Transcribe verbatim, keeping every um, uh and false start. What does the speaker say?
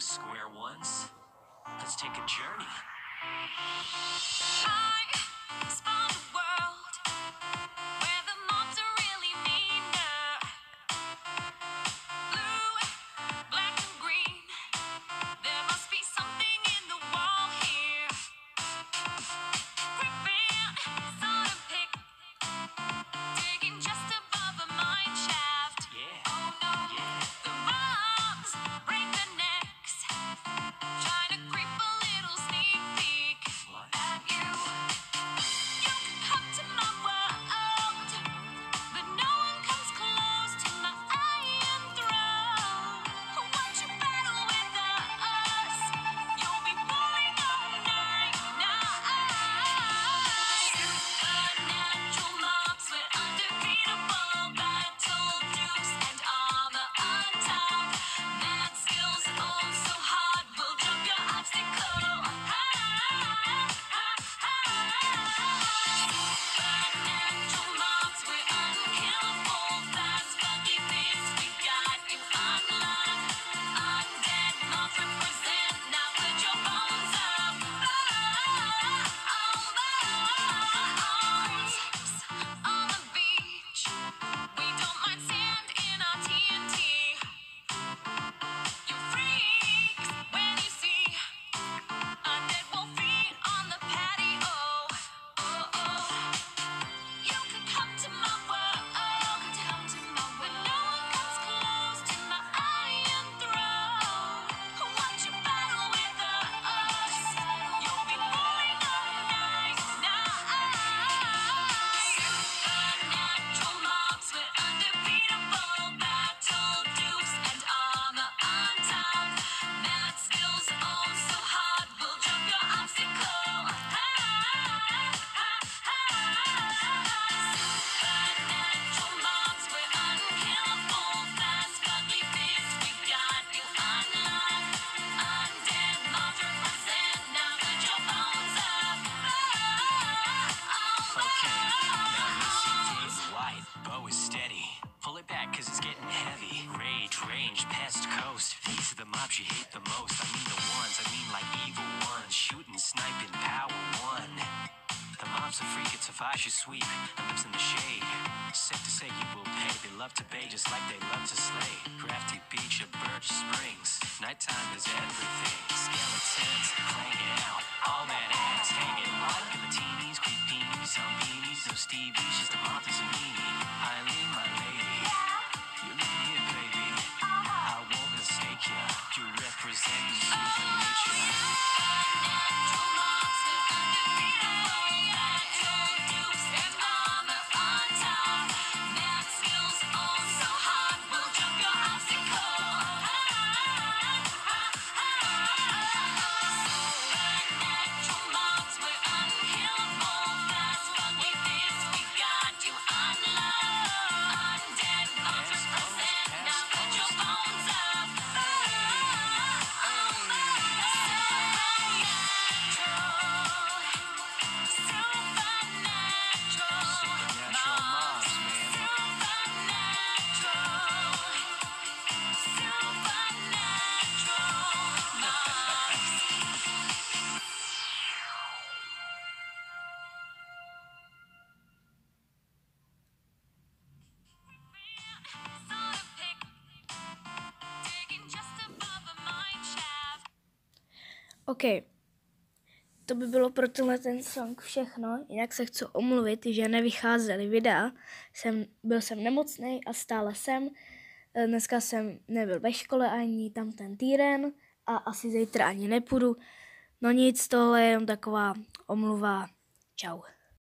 square ones. Let's take a journey. I spawned a world where the mobs are really meaner. Blue, black and green. There must be something in the wall here. Ripping, sort of pick, digging just above a mine shaft. Yeah. Oh no, Yeah. the mobs break their necks, trying to creep a little sneak peek What? at you. You can come to my world, but no one comes close to my iron throne. Once you battle with us, you'll be falling all night night. Supernatural mobs with undefeatable battle dukes and armor untopped. Mad skills oh so hard will jump your obstacle. Supernatural mobs with unkillable fast funky beats. We got you unlocked. Undead mobs represent. Now put your bones up. On the beach, we don't mind sand in our T N T. You freaks when you see undead wolf feet on the patio. Oh oh, you can come to my world, come to my world, but no one comes close to my iron throne. Once you battle with us, you'll be falling all night night. Supernatural mobs with undefeatable battle dukes and armor untopped. Mad skills oh so hard will jump your obstacle. Supernatural mobs with unkillable fast funky beats. We got you unlocked. Undead mobs represent. Now put your bones up. Okay, now listen, Dave's white, bow is steady. Pull it back cause it's getting heavy. Rage, range, pest, coast. These are the mobs you hate the most. I mean the ones, I mean like evil ones. Shooting, sniping, power one. The mobs are freak, it's a fire sweep. That lives in the shade. Safe to say you will pay. They love to bay just like they love to slay. Crafty beach of Birch Springs. Nighttime is everything. Skeletons playing out. All that ass hanging. Like Latinis, creepinis, zombies, no Stevies, just a mob is a meanie. Eileen, my lady. You live here, baby. I won't mistake ya. You represent human nature. Supernatural mobs with undefeatable battle dukes and armor untopped. Mad skills oh so hard will jump your obstacle. Supernatural mobs with unkillable fast funky beats. We got you unlocked. Undead mobs represent. Now put your bones up. Supernatural mobs, man. OK. To by bylo pro tenhle ten song všechno. Jinak se chci omluvit, že nevycházely videa. Jsem, byl jsem nemocný a stále jsem. Dneska jsem nebyl ve škole ani tam ten týden a asi zítra ani nepůjdu. No nic, tohle je jen taková omluva. Čau.